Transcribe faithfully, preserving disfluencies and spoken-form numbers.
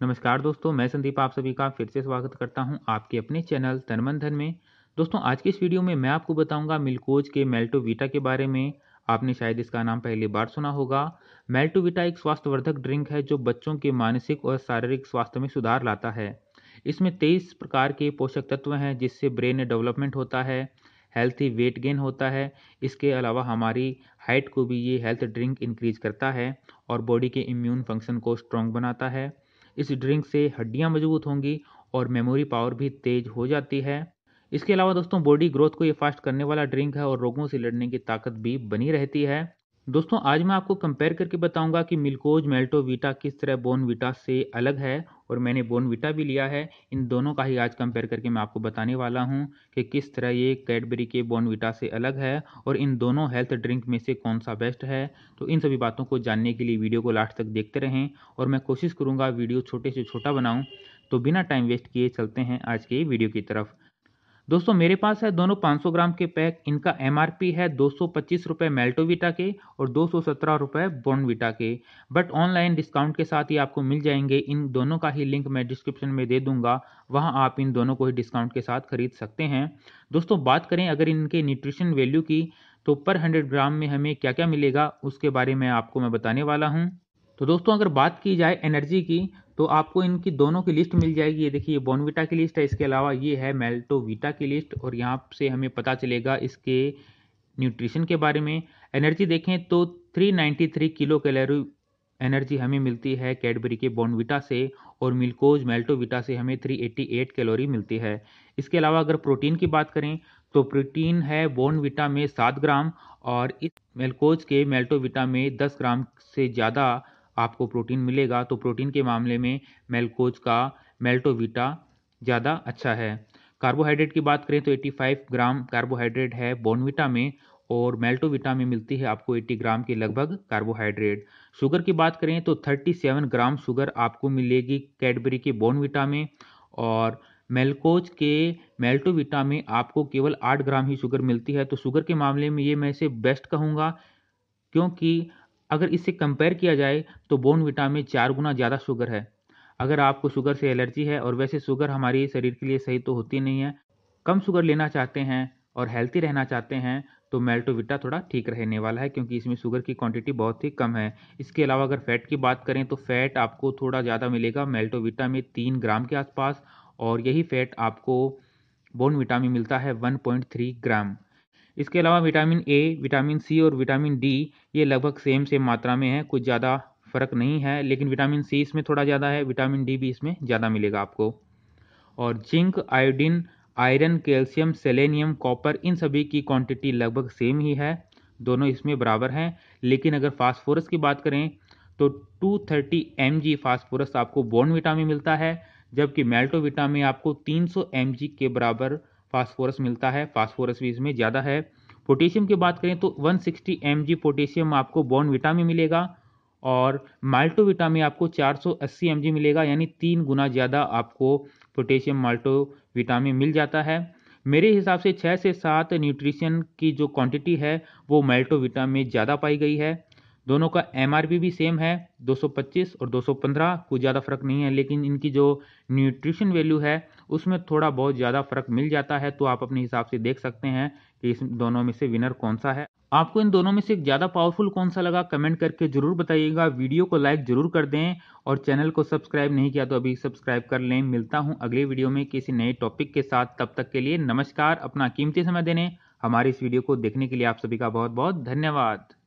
नमस्कार दोस्तों, मैं संदीप आप सभी का फिर से स्वागत करता हूं आपके अपने चैनल तन मन धन में। दोस्तों, आज की इस वीडियो में मैं आपको बताऊंगा मिल्कोज के मेल्टोविटा के बारे में। आपने शायद इसका नाम पहली बार सुना होगा। मेल्टोविटा एक स्वास्थ्यवर्धक ड्रिंक है जो बच्चों के मानसिक और शारीरिक स्वास्थ्य में सुधार लाता है। इसमें तेईस प्रकार के पोषक तत्व हैं जिससे ब्रेन डेवलपमेंट होता है, हेल्थी वेट गेन होता है। इसके अलावा हमारी हाइट को भी ये हेल्थ ड्रिंक इंक्रीज करता है और बॉडी के इम्यून फंक्शन को स्ट्रॉन्ग बनाता है। इस ड्रिंक से हड्डियां मजबूत होंगी और मेमोरी पावर भी तेज हो जाती है। इसके अलावा दोस्तों, बॉडी ग्रोथ को ये फास्ट करने वाला ड्रिंक है और रोगों से लड़ने की ताकत भी बनी रहती है। दोस्तों, आज मैं आपको कंपेयर करके बताऊंगा कि मिल्कोज मेल्टोविटा किस तरह बोर्नविटा से अलग है, और मैंने बोर्नविटा भी लिया है। इन दोनों का ही आज कंपेयर करके मैं आपको बताने वाला हूं कि किस तरह ये कैडबरी के बोर्नविटा से अलग है और इन दोनों हेल्थ ड्रिंक में से कौन सा बेस्ट है। तो इन सभी बातों को जानने के लिए वीडियो को लास्ट तक देखते रहें और मैं कोशिश करूंगा वीडियो छोटे से छोटा बनाऊं। तो बिना टाइम वेस्ट किए चलते हैं आज के वीडियो की तरफ। दोस्तों, मेरे पास है दोनों पाँच सौ ग्राम के पैक। इनका एमआरपी है दो सौ पच्चीस रुपये मेल्टोविटा के और दो सौ सत्रह रुपये बोर्नविटा के, बट ऑनलाइन डिस्काउंट के साथ ही आपको मिल जाएंगे। इन दोनों का ही लिंक मैं डिस्क्रिप्शन में दे दूंगा, वहां आप इन दोनों को ही डिस्काउंट के साथ खरीद सकते हैं। दोस्तों, बात करें अगर इनके न्यूट्रिशन वैल्यू की, तो पर हंड्रेड ग्राम में हमें क्या क्या मिलेगा उसके बारे में आपको मैं बताने वाला हूँ। तो दोस्तों, अगर बात की जाए एनर्जी की, तो आपको इनकी दोनों की लिस्ट मिल जाएगी। ये देखिए, बोर्नविटा की लिस्ट है, इसके अलावा ये है मेल्टोविटा की लिस्ट, और यहाँ से हमें पता चलेगा इसके न्यूट्रिशन के बारे में। एनर्जी देखें तो तीन सौ तिरानवे किलो कैलोरी एनर्जी हमें मिलती है कैडबरी के बोर्नविटा से, और मिल्कोज मेल्टोविटा से हमें तीन सौ अट्ठासी कैलोरी मिलती है। इसके अलावा अगर प्रोटीन की बात करें, तो प्रोटीन है बोर्नविटा में सात ग्राम और इस मिल्कोज के मेल्टोविटा में दस ग्राम से ज़्यादा आपको प्रोटीन मिलेगा। तो प्रोटीन के मामले में मेल्कोज का मेल्टोविटा ज़्यादा अच्छा है। कार्बोहाइड्रेट की बात करें तो पचासी ग्राम कार्बोहाइड्रेट है बोर्नविटा में, और मेल्टोविटा में मिलती है आपको अस्सी ग्राम के लगभग कार्बोहाइड्रेट। शुगर की बात करें तो सैंतीस ग्राम शुगर आपको मिलेगी कैडबरी के बोर्नविटा में, और मेल्कोज के मेल्टोविटा में आपको केवल आठ ग्राम ही शुगर मिलती है। तो शुगर के मामले में ये मैं इसे बेस्ट कहूँगा, क्योंकि अगर इससे कंपेयर किया जाए तो बोर्नविटा में चार गुना ज़्यादा शुगर है। अगर आपको शुगर से एलर्जी है, और वैसे शुगर हमारे शरीर के लिए सही तो होती नहीं है, कम शुगर लेना चाहते हैं और हेल्थी रहना चाहते हैं, तो मेल्टोविटा थोड़ा ठीक रहने वाला है, क्योंकि इसमें शुगर की क्वांटिटी बहुत ही कम है। इसके अलावा अगर फैट की बात करें तो फैट आपको थोड़ा ज़्यादा मिलेगा मेल्टोविटा में, तीन ग्राम के आसपास, और यही फैट आपको बोर्नविटा में मिलता है वन पॉइंट थ्री ग्राम। इसके अलावा विटामिन ए, विटामिन सी और विटामिन डी ये लगभग सेम सेम मात्रा में है, कुछ ज़्यादा फर्क नहीं है, लेकिन विटामिन सी इसमें थोड़ा ज़्यादा है, विटामिन डी भी इसमें ज़्यादा मिलेगा आपको। और zinc, iodine, iron, calcium, selenium, copper, इन सभी की क्वांटिटी लगभग सेम ही है, दोनों इसमें बराबर हैं। लेकिन अगर फास्फोरस की बात करें तो दो सौ तीस एम जी फास्फोरस आपको बोर्नविटा में मिलता है, जबकि मेल्टोविटा में आपको तीन सौ एम जी के बराबर फास्फोरस मिलता है। फास्फोरस भी इसमें ज़्यादा है। पोटेशियम की बात करें तो एक सौ साठ एम जी पोटेशियम आपको बोर्नविटा में मिलेगा, और माल्टोविटा में आपको चार सौ अस्सी एम जी मिलेगा, यानी तीन गुना ज़्यादा आपको पोटेशियम माल्टोविटा में मिल जाता है। मेरे हिसाब से छः से सात न्यूट्रिशन की जो क्वांटिटी है वो मेल्टोविटा में ज़्यादा पाई गई है। दोनों का एमआरपी भी सेम है, दो सौ पच्चीस और दो सौ पंद्रह, कुछ ज़्यादा फर्क नहीं है, लेकिन इनकी जो न्यूट्रिशन वैल्यू है उसमें थोड़ा बहुत ज़्यादा फर्क मिल जाता है। तो आप अपने हिसाब से देख सकते हैं कि इस दोनों में से विनर कौन सा है। आपको इन दोनों में से ज़्यादा पावरफुल कौन सा लगा, कमेंट करके जरूर बताइएगा। वीडियो को लाइक जरूर कर दें, और चैनल को सब्सक्राइब नहीं किया तो अभी सब्सक्राइब कर लें। मिलता हूँ अगले वीडियो में किसी नए टॉपिक के साथ, तब तक के लिए नमस्कार। अपना कीमती समय देने हमारे इस वीडियो को देखने के लिए आप सभी का बहुत बहुत धन्यवाद।